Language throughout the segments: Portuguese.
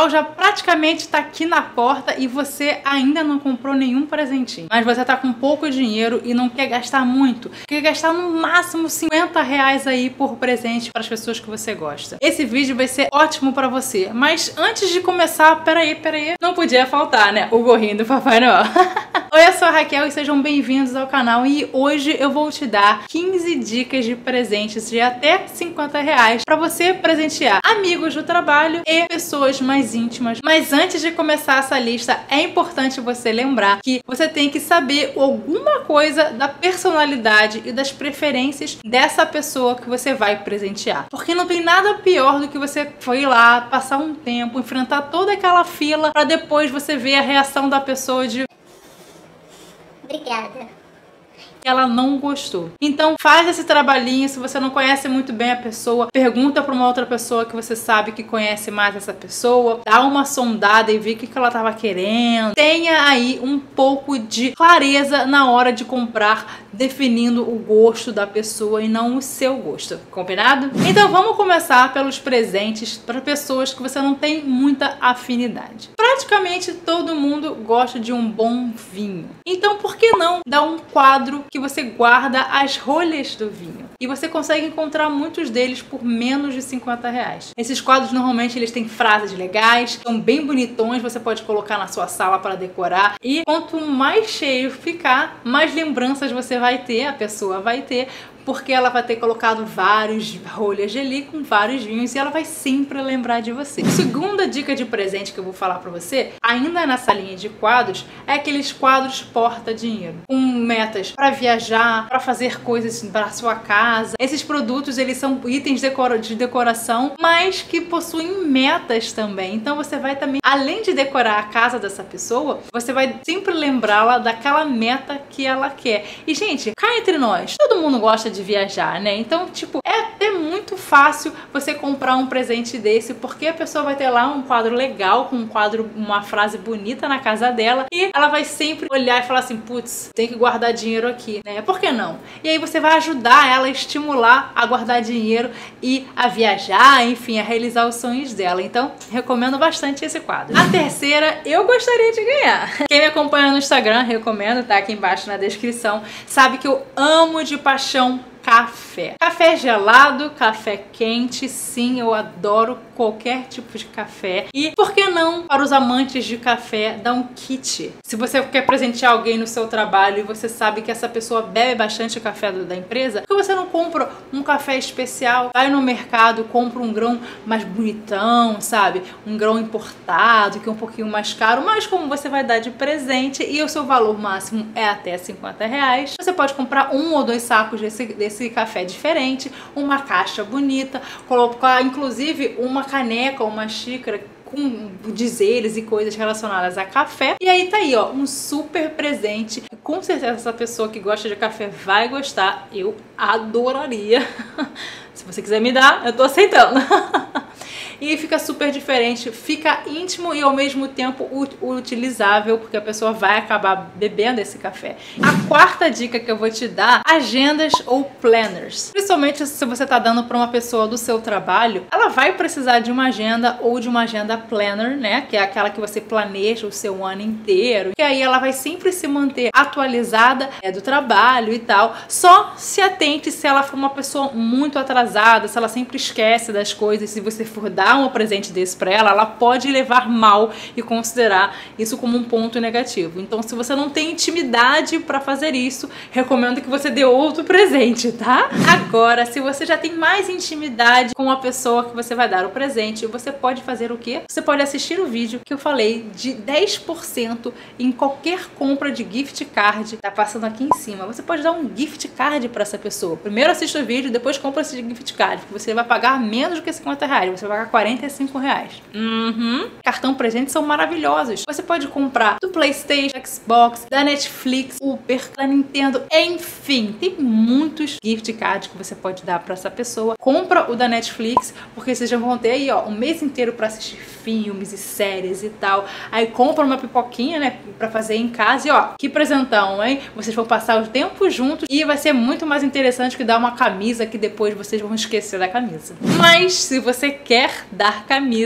Natal já praticamente tá aqui na porta e você ainda não comprou nenhum presentinho. Mas você tá com pouco dinheiro e não quer gastar muito. Quer gastar no máximo 50 reais aí por presente para as pessoas que você gosta. Esse vídeo vai ser ótimo para você. Mas antes de começar, peraí. Não podia faltar, né? O gorrinho do Papai Noel. Oi, eu sou a Raquel e sejam bem-vindos ao canal. E hoje eu vou te dar 15 dicas de presentes de até 50 reais para você presentear amigos do trabalho e pessoas mais íntimas. Mas antes de começar essa lista, é importante você lembrar que você tem que saber alguma coisa da personalidade e das preferências dessa pessoa que você vai presentear. Porque não tem nada pior do que você foi lá, passar um tempo, enfrentar toda aquela fila para depois você ver a reação da pessoa de obrigada. Ela não gostou. Então faz esse trabalhinho. Se você não conhece muito bem a pessoa, pergunta para uma outra pessoa que você sabe que conhece mais essa pessoa, dá uma sondada e vê o que ela estava querendo. Tenha aí um pouco de clareza na hora de comprar, definindo o gosto da pessoa e não o seu gosto. Combinado? Então vamos começar pelos presentes para pessoas que você não tem muita afinidade. Praticamente todo mundo gosta de um bom vinho. Então por que não dar um quadro que você guarda as rolhas do vinho? E você consegue encontrar muitos deles por menos de 50 reais. Esses quadros normalmente eles têm frases legais, são bem bonitões, você pode colocar na sua sala para decorar. E quanto mais cheio ficar, mais lembranças você vai ter, a pessoa vai ter, porque ela vai ter colocado vários rolhas ali com vários vinhos e ela vai sempre lembrar de você. A segunda dica de presente que eu vou falar pra você, ainda nessa linha de quadros, é aqueles quadros porta-dinheiro, com metas para viajar, para fazer coisas para sua casa. Esses produtos, eles são itens de decoração, mas que possuem metas também. Então você vai também, além de decorar a casa dessa pessoa, você vai sempre lembrá-la daquela meta que ela quer. E gente, cá entre nós, todo mundo gosta de viajar, né? Então, tipo, é até muito fácil você comprar um presente desse, porque a pessoa vai ter lá um quadro legal, com um quadro, uma frase bonita na casa dela, e ela vai sempre olhar e falar assim, putz, tem que guardar dinheiro aqui, né? Por que não? E aí você vai ajudar ela a estimular a guardar dinheiro e a viajar, enfim, a realizar os sonhos dela. Então, recomendo bastante esse quadro. A terceira, eu gostaria de ganhar. Quem me acompanha no Instagram, recomendo, tá aqui embaixo na descrição, sabe que eu amo de paixão café. Café gelado, café quente, sim, eu adoro qualquer tipo de café. E por que não, para os amantes de café, dar um kit? Se você quer presentear alguém no seu trabalho e você sabe que essa pessoa bebe bastante café da empresa, por que você não compra um café especial? Vai no mercado, compra um grão mais bonitão, sabe? Um grão importado, que é um pouquinho mais caro, mas como você vai dar de presente e o seu valor máximo é até 50 reais, você pode comprar um ou dois sacos desse café diferente, uma caixa bonita, colocar inclusive uma caneca ou uma xícara com dizeres e coisas relacionadas a café. E aí tá aí, ó, um super presente. Com certeza essa pessoa que gosta de café vai gostar. Eu adoraria. Se você quiser me dar, eu tô aceitando. E fica super diferente, fica íntimo e ao mesmo tempo utilizável, porque a pessoa vai acabar bebendo esse café. A quarta dica que eu vou te dar, agendas ou planners. Principalmente se você tá dando para uma pessoa do seu trabalho, ela vai precisar de uma agenda ou de uma agenda planner, né? Que é aquela que você planeja o seu ano inteiro. E aí ela vai sempre se manter atualizada do trabalho e tal. Só se atente se ela for uma pessoa muito atrasada, se ela sempre esquece das coisas, se você for dar um presente desse pra ela, ela pode levar mal e considerar isso como um ponto negativo. Então, se você não tem intimidade pra fazer isso, recomendo que você dê outro presente, tá? Agora, se você já tem mais intimidade com a pessoa que você vai dar o presente, você pode fazer o quê? Você pode assistir o vídeo que eu falei de 10% em qualquer compra de gift card. Tá passando aqui em cima. Você pode dar um gift card pra essa pessoa. Primeiro assista o vídeo, depois compra esse gift card, porque você vai pagar menos do que 50 reais. Você vai pagar 45 reais. Cartão presente são maravilhosos. Você pode comprar do PlayStation, Xbox, da Netflix, Uber, da Nintendo, enfim, tem muitos gift cards que você pode dar para essa pessoa. Compra o da Netflix, porque vocês já vão ter aí, ó, um mês inteiro para assistir filmes e séries e tal. Aí compra uma pipoquinha, né, para fazer em casa e ó, que presentão, hein? Vocês vão passar o tempo juntos e vai ser muito mais interessante que dar uma camisa que depois vocês vão esquecer da camisa. Mas se você quer dar camisa, não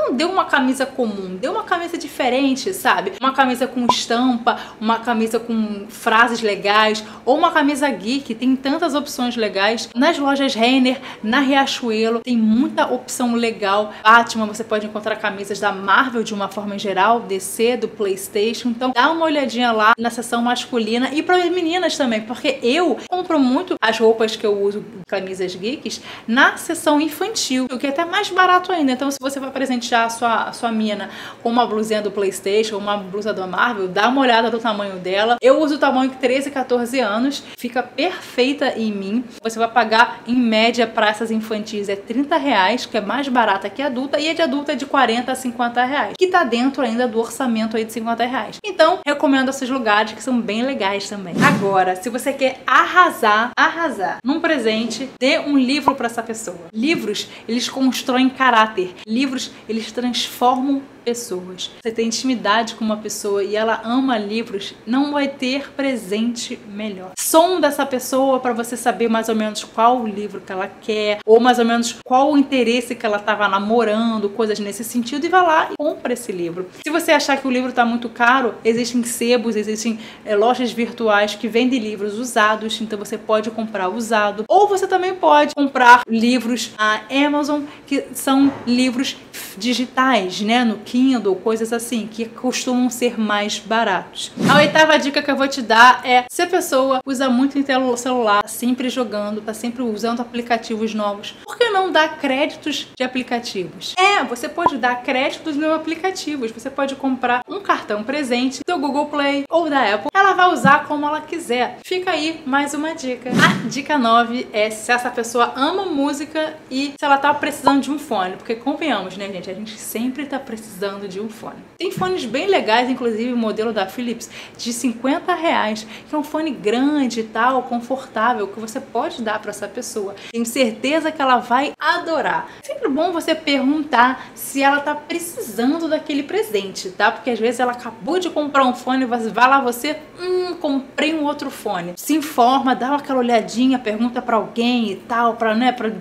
Não dê uma camisa comum, dê uma camisa diferente, sabe? Uma camisa com estampa, uma camisa com frases legais, ou uma camisa geek, tem tantas opções legais. Nas lojas Renner, na Riachuelo, tem muita opção legal. Batman, você pode encontrar camisas da Marvel de uma forma geral, DC, do PlayStation. Então dá uma olhadinha lá na seção masculina e para as meninas também, porque eu compro muito as roupas que eu uso, camisas geeks, na seção infantil, o que é até mais barato ainda. Então se você vai presentear a sua mina com uma blusinha do PlayStation, uma blusa da Marvel, dá uma olhada no tamanho dela. Eu uso o tamanho 13 e 14 anos, fica perfeita em mim. Você vai pagar em média para essas infantis é R$30, que é mais barata que a adulta, e a de adulta é de R$40 a R$50, que tá dentro ainda do orçamento aí de R$50. Então, recomendo esses lugares que são bem legais também. Agora, se você quer arrasar num presente, dê um livro para essa pessoa. Livros, eles constroem caráter. Livros, eles transformam pessoas. Você tem intimidade com uma pessoa e ela ama livros, não vai ter presente melhor. Sonda essa pessoa para você saber mais ou menos qual o livro que ela quer, ou mais ou menos qual o interesse que ela estava namorando, coisas nesse sentido, e vai lá e compra esse livro. Se você achar que o livro está muito caro, existem sebos, existem lojas virtuais que vendem livros usados, então você pode comprar usado, ou você também pode comprar livros na Amazon, que são livros digitais, né, no Kindle, coisas assim, que costumam ser mais baratos. A oitava dica que eu vou te dar é: se a pessoa usa muito em celular, tá sempre jogando, tá sempre usando aplicativos novos, por que não dar créditos de aplicativos? Você pode dar créditos nos aplicativos, você pode comprar um cartão presente do Google Play ou da Apple, ela vai usar como ela quiser. Fica aí mais uma dica. A dica 9 é se essa pessoa ama música e se ela tá precisando de um fone, porque convenhamos, né, gente, a gente sempre tá precisando de um fone. Tem fones bem legais, inclusive o modelo da Philips de R$50, que é um fone grande e tal, confortável, que você pode dar para essa pessoa. Tenho certeza que ela vai adorar. É sempre bom você perguntar se ela tá precisando daquele presente, tá? Porque às vezes ela acabou de comprar um fone, vai lá você, comprei um outro fone. Se informa, dá aquela olhadinha, pergunta para alguém e tal, para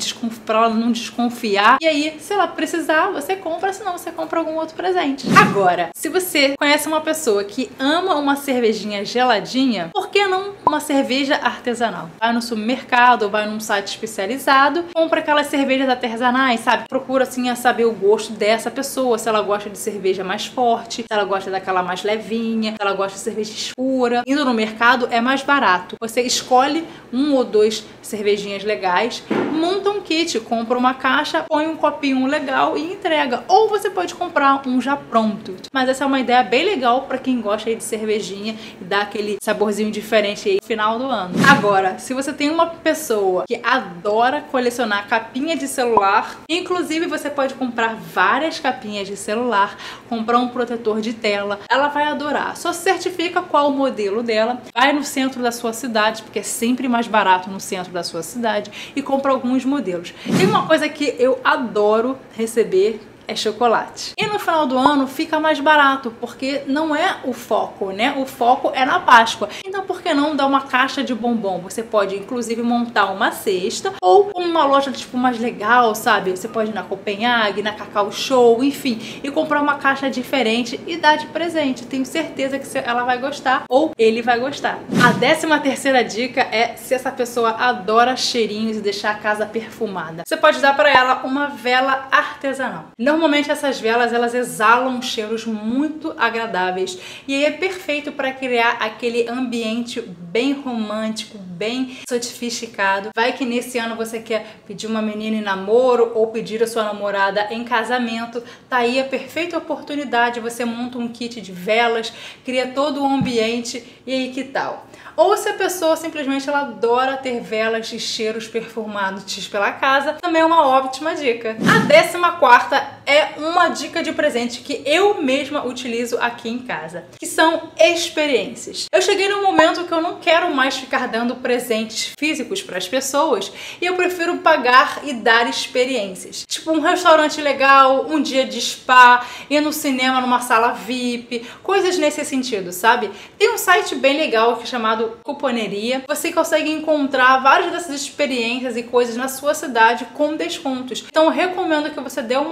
ela não desconfiar. E aí, se ela precisar, você compra, senão você compra algum outro presente. Agora, se você conhece uma pessoa que ama uma cervejinha geladinha, por que não uma cerveja artesanal? Vai no supermercado, vai num site especializado, compra aquelas cervejas artesanais, sabe? Procura assim a saber o gosto dessa pessoa, se ela gosta de cerveja mais forte, se ela gosta daquela mais levinha, se ela gosta de cerveja escura. Indo no mercado é mais barato. Você escolhe um ou dois cervejinhas legais, monta um kit, compra uma caixa, põe um copinho legal e entrega. Ou você pode comprar um já pronto. Mas essa é uma ideia bem legal para quem gosta aí de cervejinha e dá aquele saborzinho diferente aí no final do ano. Agora, se você tem uma pessoa que adora colecionar capinha de celular, inclusive você pode comprar várias capinhas de celular, comprar um protetor de tela, ela vai adorar. Só certifica qual o modelo dela, vai no centro da sua cidade, porque é sempre mais barato no centro da sua cidade, e compra alguns modelos. Tem uma coisa que eu adoro receber, é chocolate. E no final do ano fica mais barato, porque não é o foco, né? O foco é na Páscoa. Então por que não dar uma caixa de bombom? Você pode inclusive montar uma cesta ou uma loja tipo mais legal, sabe? Você pode ir na Copenhague, na Cacau Show, enfim, e comprar uma caixa diferente e dar de presente. Tenho certeza que ela vai gostar ou ele vai gostar. A 13ª dica é se essa pessoa adora cheirinhos e deixar a casa perfumada. Você pode dar para ela uma vela artesanal. Normalmente essas velas, elas exalam cheiros muito agradáveis e aí é perfeito para criar aquele ambiente bem romântico, bem sofisticado. Vai que nesse ano você quer pedir uma menina em namoro ou pedir a sua namorada em casamento, tá aí a perfeita oportunidade, você monta um kit de velas, cria todo o ambiente e aí que tal? Ou se a pessoa simplesmente ela adora ter velas e cheiros perfumados pela casa, também é uma ótima dica. A 14ª é uma dica de presente que eu mesma utilizo aqui em casa, que são experiências. Eu cheguei num momento que eu não quero mais ficar dando presentes físicos para as pessoas e eu prefiro pagar e dar experiências. Tipo um restaurante legal, um dia de spa, ir no cinema numa sala VIP, coisas nesse sentido, sabe? Tem um site bem legal que é chamado Cuponeria. Você consegue encontrar várias dessas experiências e coisas na sua cidade com descontos. Então eu recomendo que você dê uma olhadinha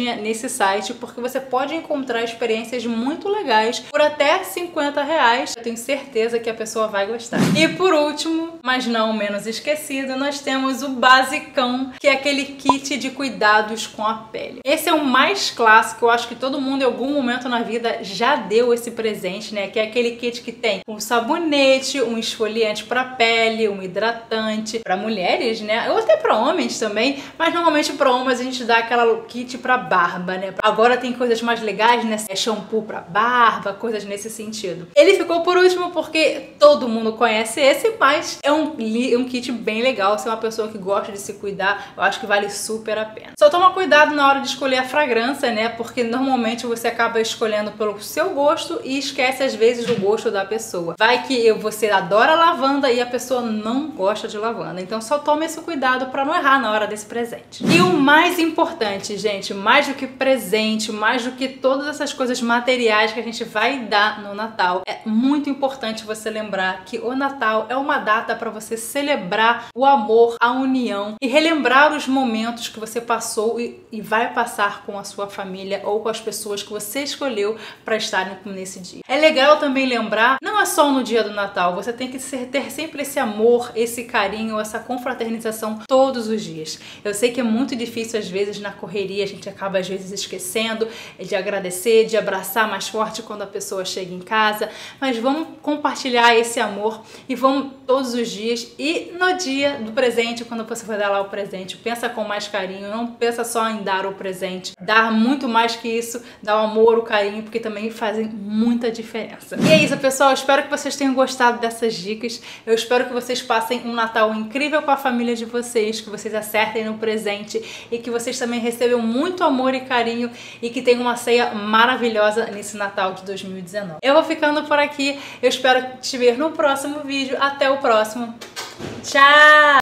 olhadinha nesse site, porque você pode encontrar experiências muito legais por até R$50. Eu tenho certeza que a pessoa vai gostar. E por último, mas não menos esquecido, nós temos o basicão, que é aquele kit de cuidados com a pele. Esse é o mais clássico, eu acho que todo mundo em algum momento na vida já deu esse presente, né? Que é aquele kit que tem um sabonete, um esfoliante para pele, um hidratante para mulheres, né? Ou até para homens também, mas normalmente para homens a gente dá aquela kit para barba, né? Agora tem coisas mais legais, né? Shampoo para barba, coisas nesse sentido. Ele ficou por último porque todo mundo conhece esse, mas é um kit bem legal. Se é uma pessoa que gosta de se cuidar, eu acho que vale super a pena. Só toma cuidado na hora de escolher a fragrância, né? Porque normalmente você acaba escolhendo pelo seu gosto e esquece às vezes do gosto da pessoa. Vai que você adora lavanda e a pessoa não gosta de lavanda. Então só tome esse cuidado para não errar na hora desse presente. E o mais importante, gente, mais do que presente, mais do que todas essas coisas materiais que a gente vai dar no Natal, é muito importante você lembrar que o Natal é uma data para você celebrar o amor, a união e relembrar os momentos que você passou e vai passar com a sua família ou com as pessoas que você escolheu para estarem nesse dia. É legal também lembrar, não é só no dia do Natal, você tem que ter sempre esse amor, esse carinho, essa confraternização todos os dias. Eu sei que é muito difícil às vezes na correria, a gente acaba às vezes esquecendo de agradecer, de abraçar mais forte quando a pessoa chega em casa, mas vamos compartilhar esse amor e vamos todos os dias. E no dia do presente, quando você for dar lá o presente, pensa com mais carinho, não pensa só em dar o presente, dar muito mais que isso, dar o amor, o carinho, porque também fazem muita diferença. E é isso, pessoal, eu espero que vocês tenham gostado dessas dicas, eu espero que vocês passem um Natal incrível com a família de vocês, que vocês acertem no presente e que vocês também recebam muito amor e carinho e que tenham uma ceia maravilhosa nesse Natal de 2019. Eu vou ficando por aqui, eu espero te ver no próximo vídeo. Até o próximo. Tchau!